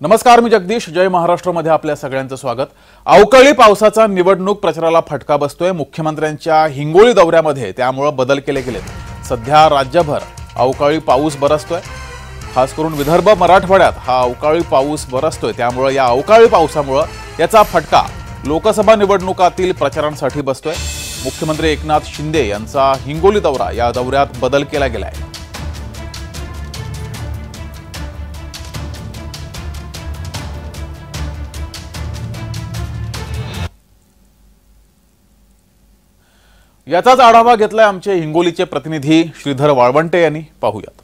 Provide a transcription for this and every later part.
नमस्कार, मी जगदीश. जय महाराष्ट्रमध्ये आपल्या सगळ्यांचं स्वागत. अवकाळी पावसाचा निवडणूक प्रचाराला फटका बसतोय. मुख्यमंत्र्यांच्या हिंगोली दौऱ्यामध्ये त्यामुळे बदल केले गेलेत. सध्या राज्यभर अवकाळी पाऊस बरसतोय. खास करून विदर्भ मराठवाड्यात हा अवकाळी पाऊस बरसतोय. त्यामुळे या अवकाळी पावसामुळे याचा फटका लोकसभा निवडणुकातील प्रचारांसाठी बसतोय. मुख्यमंत्री एकनाथ शिंदे यांचा हिंगोली दौरा, या दौऱ्यात बदल केला गेलाय. याचाच आढावा घेतलाय आमचे हिंगोलीचे प्रतिनिधी श्रीधर वाळवंटे यांनी. पाहूयात.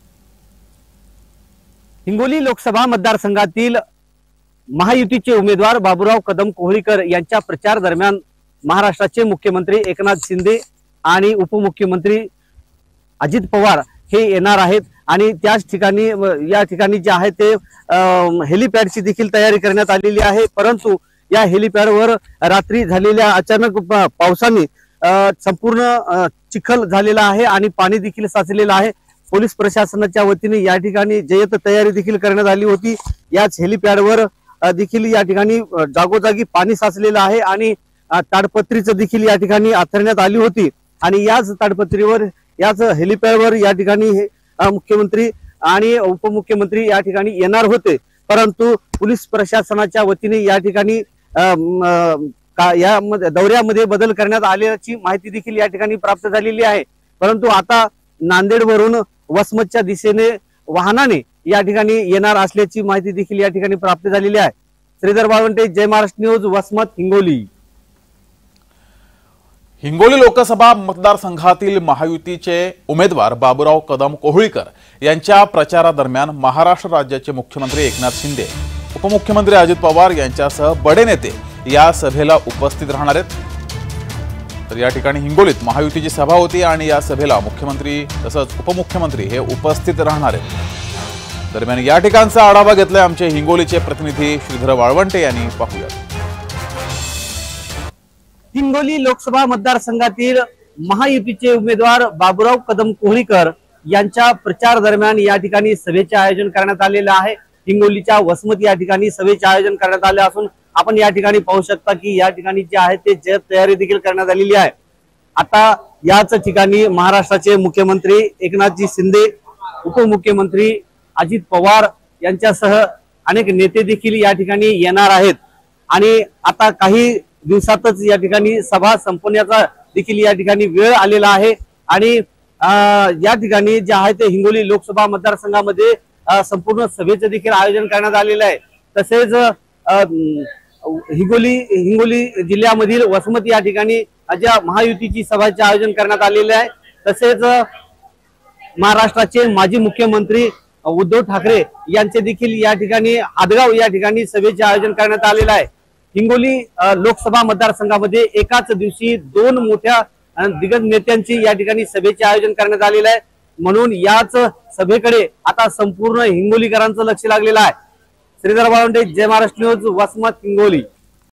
हिंगोली लोकसभा मतदारसंघातील महायुतीचे उमेदवार बाबूराव कदम कोहळीकर यांच्या प्रचार दरम्यान महाराष्ट्राचे मुख्यमंत्री एकनाथ शिंदे आणि उपमुख्यमंत्री अजित पवार हे येणार आहेत. आणि त्याच ठिकाणी या ठिकाणी जे आहे ते हेलिपॅडची देखील तयारी करण्यात आलेली आहे. परंतु या हेलिपॅडवर रात्री झालेल्या अचानक पावसाने संपूर्ण चिखल झालेला आहे आणि पाणी देखील साचलेलं आहे. पोलीस प्रशासनाच्या वतीने या ठिकाणी जय्यत तयारी देखील करण्यात आली होती. याच हेलिपॅडवर देखील या ठिकाणी जागोजागी पाणी साचलेलं आहे आणि ताडपत्रीचं देखील या ठिकाणी आथरण्यात आली होती. आणि याच ताडपत्रीवर, याच हेलिपॅडवर या ठिकाणी मुख्यमंत्री आणि उपमुख्यमंत्री या ठिकाणी येणार होते. परंतु पोलीस प्रशासनाच्या वतीने या ठिकाणी या दौऱ्यामध्ये बदल करण्यात आल्याची माहिती देखील या ठिकाणी प्राप्त झालेली आहे. परंतु आता नांदेडवरून वसमतच्या दिशेने वाहनाने या ठिकाणी येणार असल्याची माहिती देखील या ठिकाणी प्राप्त झालेली आहे. श्रीधर वाळवंटे, जय महाराष्ट्र न्यूज, वसमत, हिंगोली. हिंगोली लोकसभा मतदारसंघातील महायुतीचे उमेदवार बाबूराव कदम कोहळीकर यांच्या प्रचारादरम्यान महाराष्ट्र राज्याचे मुख्यमंत्री एकनाथ शिंदे, उपमुख्यमंत्री अजित पवार यांच्यासह बडे नेते या सभेला उपस्थित राहणार आहेत. तर या ठिकाणी हिंगोलीत महायुतीची सभा होती आणि या सभेला मुख्यमंत्री तसंच उपमुख्यमंत्री हे उपस्थित राहणार आहेत. दरम्यान या ठिकाणचा आढावा घेतलाय आमचे हिंगोलीचे प्रतिनिधी श्रीधर वाळवंटे यांनी. पाहूयात. हिंगोली लोकसभा मतदारसंघातील महायुतीचे उमेदवार बाबूराव कदम कोहळीकर यांच्या प्रचार दरम्यान या ठिकाणी सभेचे आयोजन करण्यात आलेलं आहे. हिंगोलीच्या वसमत या ठिकाणी सभेचे आयोजन करण्यात आले असून आपण या ठिकाणी पाहू शकता की या ठिकाणी जे आहे ते जय्यत तयारी देखील करण्यात आलेली आहे. आता याच ठिकाणी महाराष्ट्राचे मुख्यमंत्री एकनाथजी शिंदे, उपमुख्यमंत्री अजित पवार यांच्यासह अनेक नेते देखील या ठिकाणी येणार आहेत. आणि आता काही दिवसातच या ठिकाणी सभा संपण्याचा देखील या ठिकाणी वेळ आलेला आहे. आणि या ठिकाणी जे आहे ते हिंगोली लोकसभा मतदारसंघामध्ये संपूर्ण सभेचे देखील आयोजन करण्यात आलेलं आहे. तसेच हिंगोली जिल्ह्यामधील वसमत या ठिकाणी ज्या महायुतीची सभाचे आयोजन करण्यात आलेले आहे. तसेच महाराष्ट्राचे माजी मुख्यमंत्री उद्धव ठाकरे यांचे देखील या ठिकाणी हादगाव या ठिकाणी सभेचे आयोजन करण्यात आलेलं आहे. हिंगोली लोकसभा मतदारसंघामध्ये एकाच दिवशी दोन मोठ्या दिग्गज नेत्यांची या ठिकाणी सभेचे आयोजन करण्यात आलेलं आहे. म्हणून याच सभेकडे आता संपूर्ण हिंगोलीकरांचं लक्ष लागलेलं आहे. श्रीधर वाळवंटे, जय महाराष्ट्र न्यूज, वसमत, हिंगोली.